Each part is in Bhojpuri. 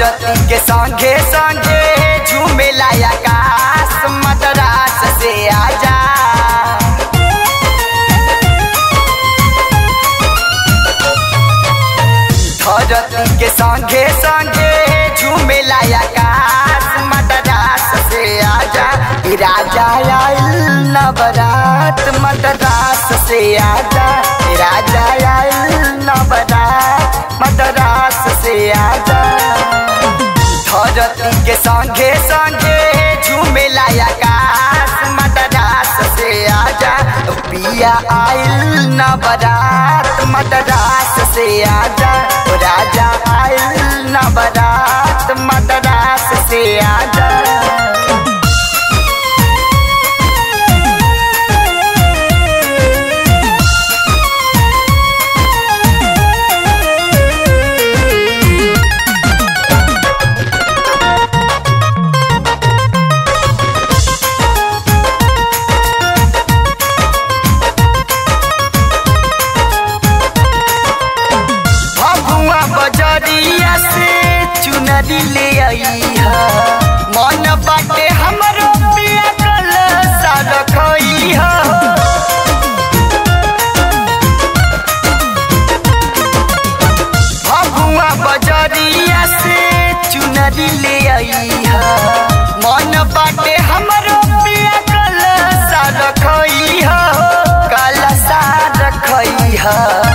धरती के संगे संगे झूमेला आकाश मद्रास से आजा। धरती के संगे संगे झूमेला आकाश मद्रास से आजा। राजा आइल नवरात मद्रास से आजा। राजा आइल नवरात मद्रास से आजा। धरती के संगे संगे झूमेला आकाश मद्रास से आजा। पिया आइल नवरात मद्रास से आजा। राजा आइल नवरात मद्रास से आजा। बजरिया से चुनरी ले आईहा मन बाटे हमरो पिया कल सार खइहा। भगुआ बजरिया से चुनरी ले आईहा मन बाटे हमरो पिया कल सार खइहा। कल सार खइहा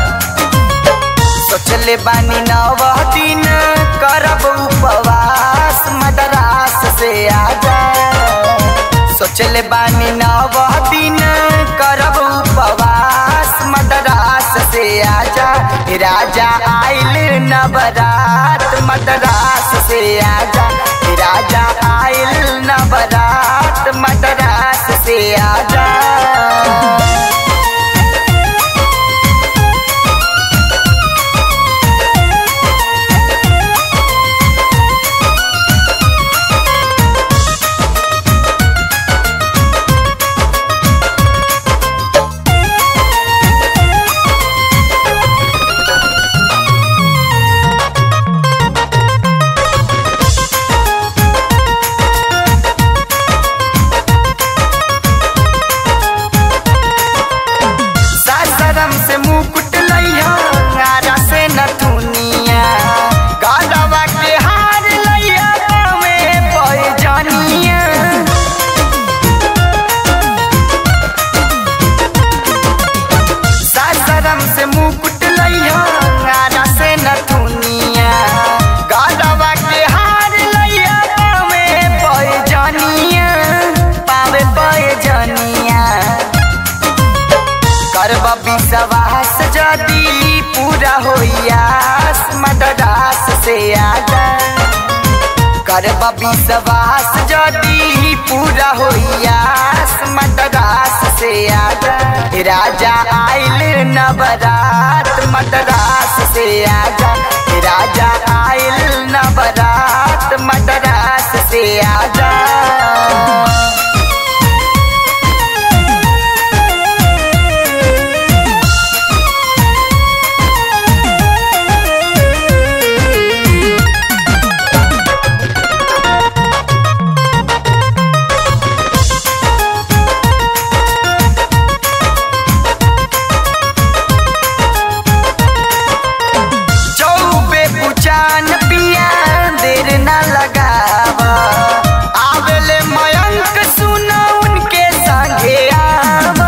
सोचले बानी 9 दिन करब उपवास मद्रास से आजा। सोचले बानी 9 दिन करब उपवास मद्रास से आजा। राजा आइल नवरात मद्रास से आजा। राजा आइल नवरात मद्रास से आजा। से मुकुट लइहा आरा से नथुनिया गलवा के हार लइहा में पैजनिया। सासरम से मुकुट लइहा आरा से नथुनिया गलवा के हार लइहा में पैजनिया। पावे पैजनिया करब विश्वास जदी पूरा होइयास मद्रास से आजा। करब विश्वास जदी पूरा होइयास मद्रास से आजा। राजा आइल नवरात मद्रास से आजा। राजा आइल नवरात मद्रास से आजा। जान पिया देर न लगावा आवेले मयंक सुना उनके संगे आवा।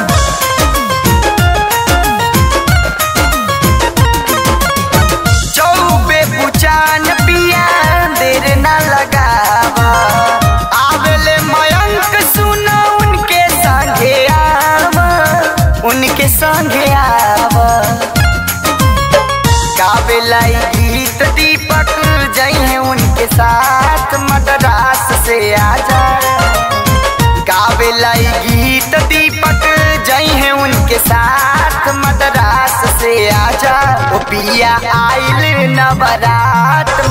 चौबे पुचान पिया देर न लगावा आवेले मयंक सुना उनके संगे आवा। उनके संगे आवा गावेला गीत दीपक जइहे उनके साथ मद्रास से आजा। गावेला गीत दीपक जइहे उनके साथ मद्रास से आजा। ओ पिया आइल नवरात